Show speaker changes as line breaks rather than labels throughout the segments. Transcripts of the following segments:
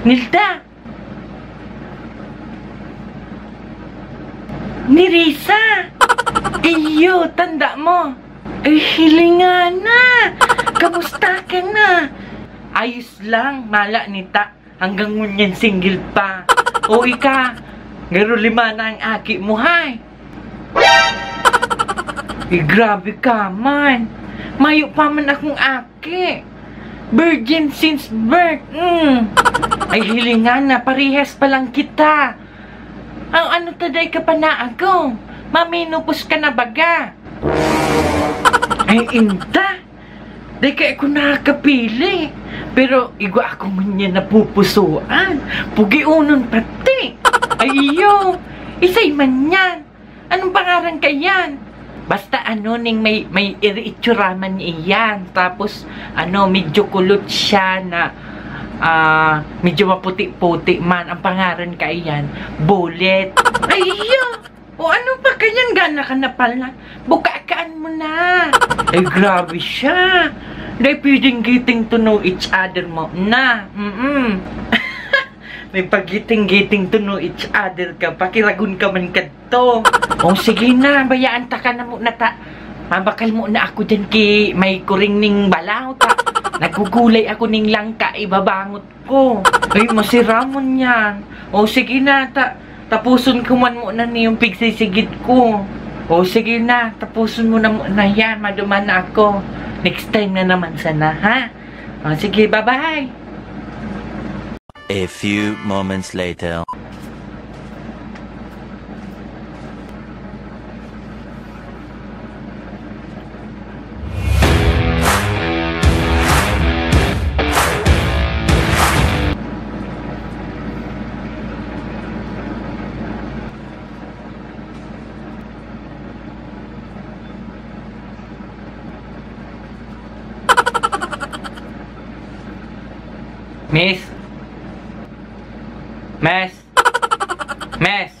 Nilda! Ni Risa! Iyo, tanda mo! Ay, hilinga na! Kamusta ka na? Ayos lang, mala nita. Hanggang ngunyan single pa. O ika, ngaro 5 na ang aki mo, hay! Grabe ka man! Mayo pa man akong aki! Virgin since birth! Ay, hilinga na, parehas pa lang kita! Ang ano taday ka pa na ako? Maminupos ka na baga? Ay, inta! Day ka ako nakakapili. Pero, igwa ako man niya napupusuan. Pugiunon pati. Ay, iyo! Isay man yan. Anong pangaran ka yan? Basta ano, ning may itsuraman iyan. Tapos, ano, medyo kulot siya na, medyo maputi-puti man. Ang pangaran ka iyan, Bullet. Ay, iyo! O ano pa kanyan, gana ka na pala? Bukakaan mo na. Ay, grabe siya. Dahil pwedeng getting to know each other mo na. May pag-getting to know each other ka. Pakiragun ka man ka to. O sige na, bayaan ta ka na mo na ta. Mabakal mo na ako dyan ki may kuring ning balaw ta. Nagugulay ako ning langka, ibabangot ko. Ay, masiramon yan. O sige na ta. Tapusun ko man muna niyong pigsisigid ko. O sige na, tapusun mo na muna yan. Maduman na ako. Next time na naman sana, ha? O sige, bye-bye.
A few moments later.
Miss? Miss? Miss?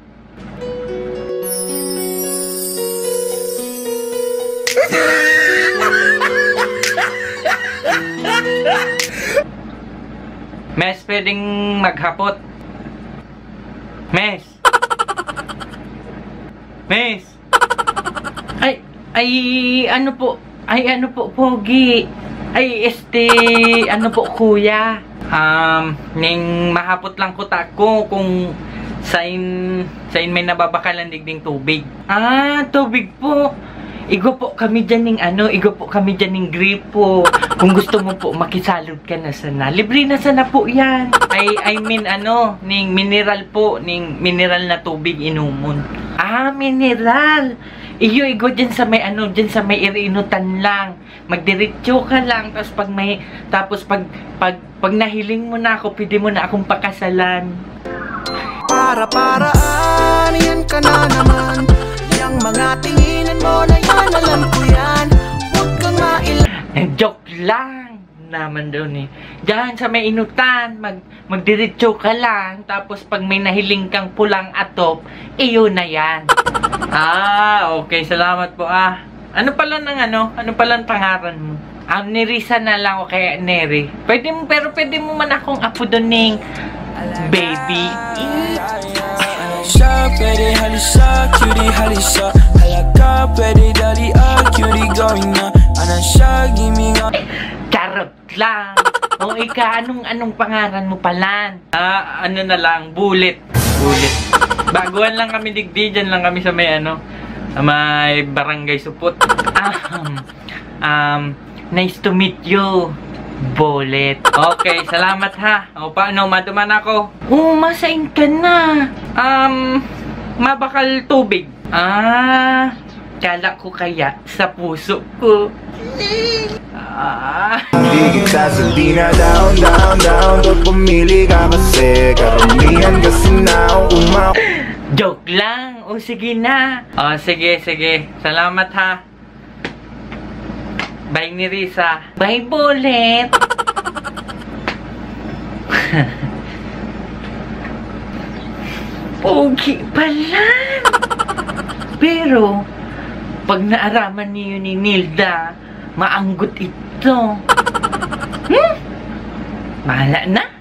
Miss, pwedeng maghapot? Miss? Miss? Ano po, Pogi? Ano po, kuya? Ning mahapot lang ko tako kung sain may nababakalan digding tubig. Tubig po. Igo po kami dyan ning gripo. Kung gusto mo po, makisalod ka na sana. Libre na sana po yan. I mean, ning mineral po, ning mineral na tubig inumon. Mineral. Iyo, igo dyan sa may irinutan lang. Magdiretso ka lang, tapos pag nahiling mo na ako, pwede mo na akong pakasalan.
Para-paraan, yan ka na naman. Yang mga tinginan mo na yan, alam ko yan. Huwag kang
Joke lang naman daw ni. Diyan sa may inutan, magdiretso ka lang, tapos pag may nahiling kang pulang atop, iyo na yan. Okay, salamat po. Ano pala pangaran mo? Ni Risa na lang o kaya Neri. Pwede mo man akong apo doon ning baby.
Pwede halisa, cutie halisa. Halaka, pwede dali cutie going na. Anasya, gimme nga.
Charot lang. O ika, anong pangaran mo pala? Ano na lang, Bullet. Baguhan lang kami digdi, dyan lang kami sa may may barangay Supot. Nice to meet you, Bullet. Okay, salamat ha. O paano, maduman ako? Masain ka na. Mabakal tubig. Kala ko kaya sa puso ko.
Higit gasolina, down. Pag pumili ka kasi, karamihan kasi na
Joke lang. O sige na. O sige. Salamat ha. Bye ni Risa. Bye, Bullet. Okay pala. Pero pag naaraman niyo ni Nilda, maanggot ito. Mahala na.